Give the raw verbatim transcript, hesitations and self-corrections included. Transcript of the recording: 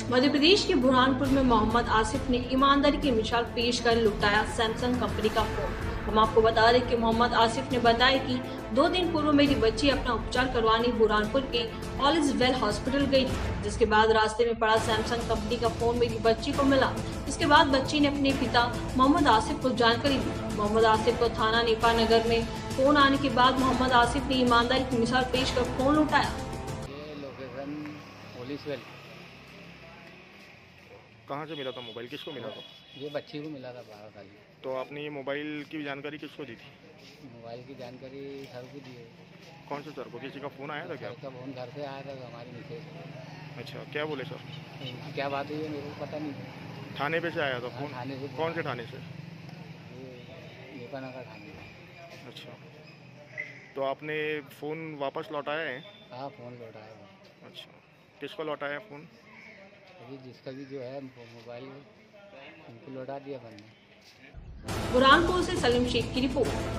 मध्य प्रदेश के बुरहानपुर में मोहम्मद आसिफ ने ईमानदारी की मिसाल पेश कर लुटाया सैमसंग कंपनी का फोन। हम आपको बता दें कि मोहम्मद आसिफ ने बताया कि दो दिन पूर्व मेरी बच्ची अपना उपचार करवाने बुरहानपुर के ऑल इज वेल हॉस्पिटल गई थी, जिसके बाद रास्ते में पड़ा सैमसंग कंपनी का फोन मेरी बच्ची को मिला। इसके बाद बच्ची ने अपने पिता मोहम्मद आसिफ को जानकारी दी। मोहम्मद आसिफ को थाना नेपा नगर में फोन आने के बाद मोहम्मद आसिफ ने ईमानदारी की मिसाल पेश कर फोन लुटाया। कहाँ से मिला था मोबाइल, किसको मिला था? ये बच्ची को मिला था बारह साल की। तो आपने ये मोबाइल की जानकारी किसको दी थी? मोबाइल की जानकारी सर को दी है। कौन से सर को? किसी का फ़ोन आया था क्या? सर का फोन घर से आया था हमारी मिसेज। अच्छा, क्या बोले सर? इनकी क्या बात हुई है मेरे को पता नहीं। थाने पे से आया था फ़ोन? थाने से। कौन से थाने से? ये नेपा नगर थाने से। अच्छा, तो आपने फ़ोन वापस लौटाया है? हाँ, फ़ोन लौटाया। अच्छा, किसको लौटाया फ़ोन? अभी जिसका भी जो है मोबाइल उनको लौटा दिया मैंने। बुरहानपुर से सलीम शेख की रिपोर्ट।